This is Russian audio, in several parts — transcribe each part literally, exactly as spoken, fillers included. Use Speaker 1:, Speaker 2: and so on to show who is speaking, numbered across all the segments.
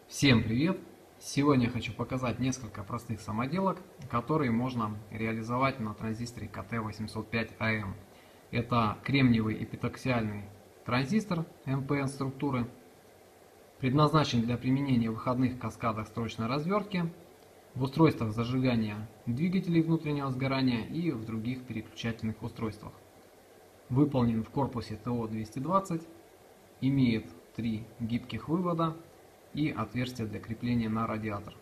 Speaker 1: Всем привет! Сегодня я хочу показать несколько простых самоделок, которые можно реализовать на транзисторе ка тэ восемьсот пять а эм. Это кремниевый эпитаксиальный транзистор эн пэ эн структуры, предназначен для применения в выходных каскадах строчной развертки, в устройствах зажигания двигателей внутреннего сгорания и в других переключательных устройствах. Выполнен в корпусе тэ о двести двадцать, имеет три гибких вывода и отверстие для крепления на радиатор.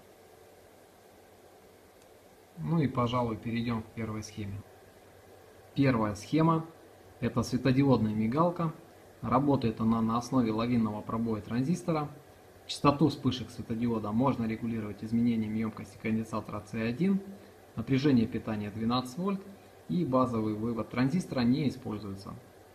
Speaker 1: Ну и, пожалуй, перейдем к первой схеме. Первая схема – это светодиодная мигалка. Работает она на основе лавинного пробоя транзистора. Частоту вспышек светодиода можно регулировать изменением емкости конденсатора цэ один, напряжение питания двенадцать вольт, и базовый вывод транзистора не используется.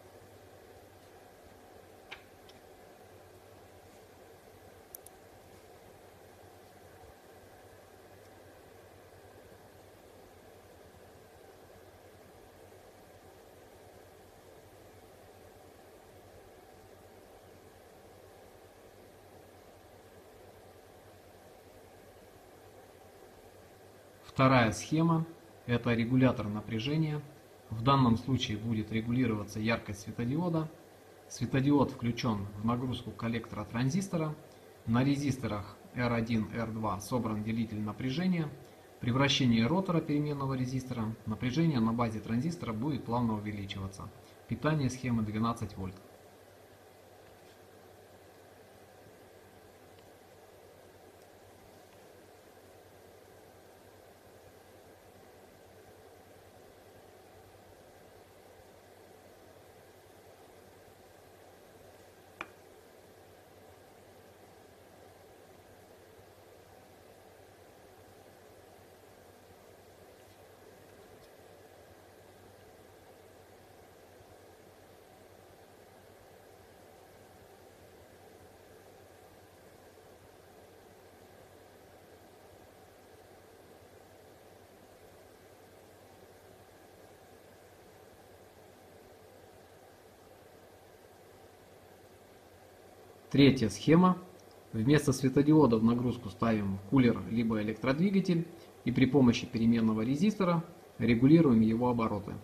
Speaker 1: Вторая схема – это регулятор напряжения. В данном случае будет регулироваться яркость светодиода. Светодиод включен в нагрузку коллектора транзистора. На резисторах эр один, эр два собран делитель напряжения. При вращении ротора переменного резистора напряжение на базе транзистора будет плавно увеличиваться. Питание схемы двенадцать вольт. Третья схема. Вместо светодиода в нагрузку ставим кулер либо электродвигатель и при помощи переменного резистора регулируем его обороты.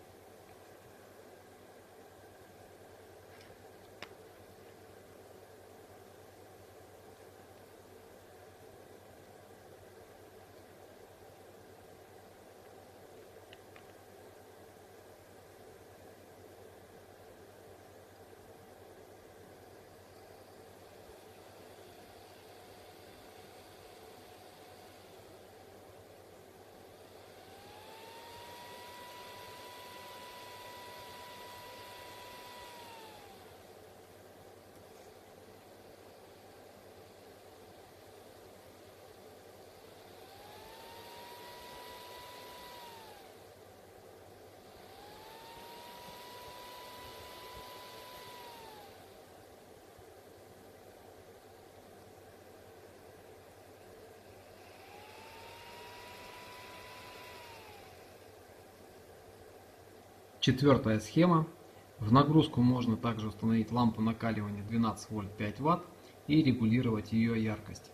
Speaker 1: Четвертая схема. В нагрузку можно также установить лампу накаливания двенадцать вольт пять ватт и регулировать ее яркость.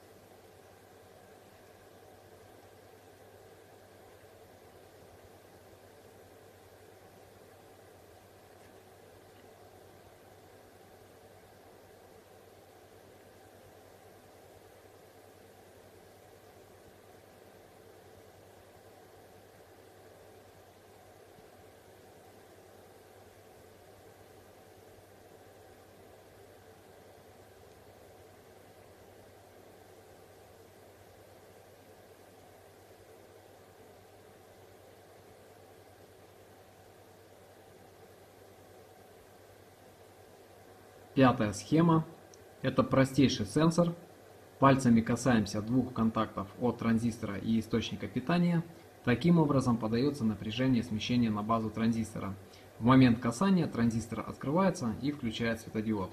Speaker 1: Пятая схема – это простейший сенсор. Пальцами касаемся двух контактов от транзистора и источника питания. Таким образом подается напряжение смещения на базу транзистора. В момент касания транзистор открывается и включает светодиод.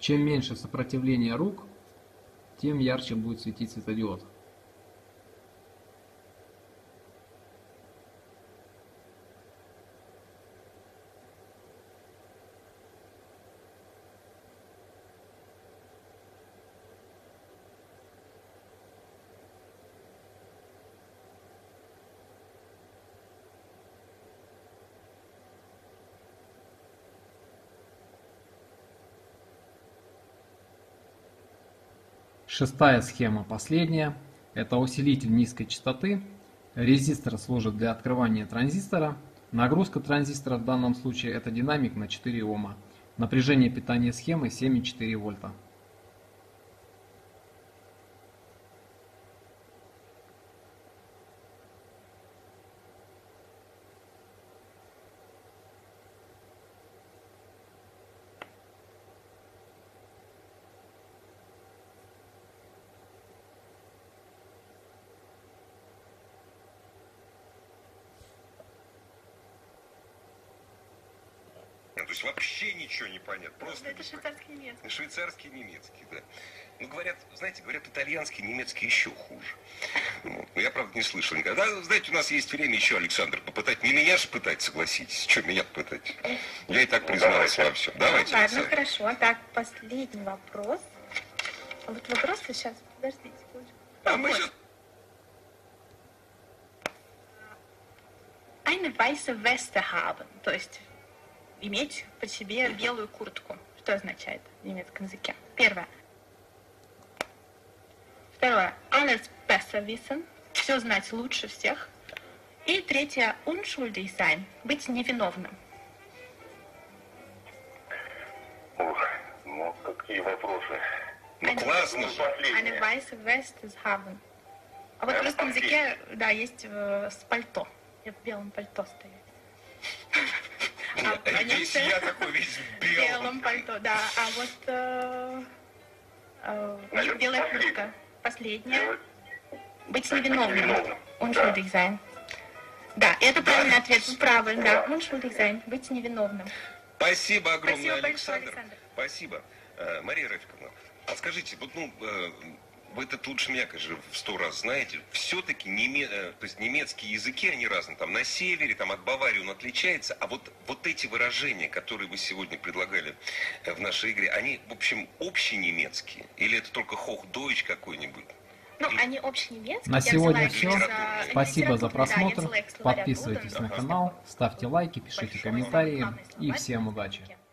Speaker 1: Чем меньше сопротивление рук, тем ярче будет светить светодиод. Шестая схема, последняя, это усилитель низкой частоты. Резистор служит для открывания транзистора. Нагрузка транзистора в данном случае это динамик на четыре Ома. Напряжение питания схемы семь и четыре вольта.
Speaker 2: То есть вообще ничего не понятно. Просто
Speaker 3: это швейцарский немецкий.
Speaker 2: Швейцарский немецкий, да. Ну, говорят, знаете, говорят, итальянский, немецкий еще хуже. Ну, я, правда, не слышал никогда. Знаете, у нас есть время еще, Александр, попытать. Не меня же пытать, согласитесь. Что меня пытать? Я и так признался во всем. Давайте,
Speaker 3: Ладно,
Speaker 2: Александр.
Speaker 3: хорошо. Так, последний вопрос. А вот вопрос сейчас, подождите секундочку.
Speaker 2: А мы
Speaker 3: Вот.
Speaker 2: сейчас...
Speaker 3: Eine weiße Weste haben, то есть иметь по себе белую куртку. Что означает в немецком языке? Первое. Второе. Alles besser wissen. Все знать лучше всех. И третье. Unschuldig sein. Быть невиновным.
Speaker 4: Ох, ну какие вопросы.
Speaker 2: Ну, классно.
Speaker 3: Eine weiße Weste haben. А вот в русском языке, да, есть э, с пальто. Я в белом пальто стою.
Speaker 2: Нет,
Speaker 3: а
Speaker 2: весь
Speaker 3: немцы-
Speaker 2: я такой весь в
Speaker 3: В
Speaker 2: белом.
Speaker 3: белом пальто, да. А вот э, э, у них белая куртка. Последняя. Быть невиновным. Unschuldig sein. Да, это правильный ответ. Вы правы, да. Unschuldig sein. Быть невиновным.
Speaker 2: Спасибо огромное,
Speaker 3: Спасибо большое,
Speaker 2: Александр.
Speaker 3: Александр.
Speaker 2: Спасибо. Э, Мария Рафиковна, а скажите, вот, ну, э, вы это лучше меня, конечно, в сто раз знаете, все-таки неме... э, то есть немецкие языки, они разные, там на севере, там от Баварии он отличается, а вот, вот эти выражения, которые вы сегодня предлагали э, в нашей игре, они, в общем, общенемецкие? Или это только Hochdeutsch какой-нибудь?
Speaker 3: Ну, они общенемецкие.
Speaker 1: На
Speaker 3: Я
Speaker 1: сегодня
Speaker 3: взяла
Speaker 1: все.
Speaker 3: их из, э,
Speaker 1: Спасибо за
Speaker 3: литературы, да, я
Speaker 1: просмотр.
Speaker 3: взяла их словаря
Speaker 1: Подписывайтесь
Speaker 3: Дуден,
Speaker 1: на
Speaker 3: да,
Speaker 1: канал,
Speaker 3: просто
Speaker 1: ставьте лайки, пишите
Speaker 3: большой
Speaker 1: комментарии
Speaker 3: главный
Speaker 1: и
Speaker 3: словарь
Speaker 1: всем
Speaker 3: на
Speaker 1: удачи.
Speaker 3: языке.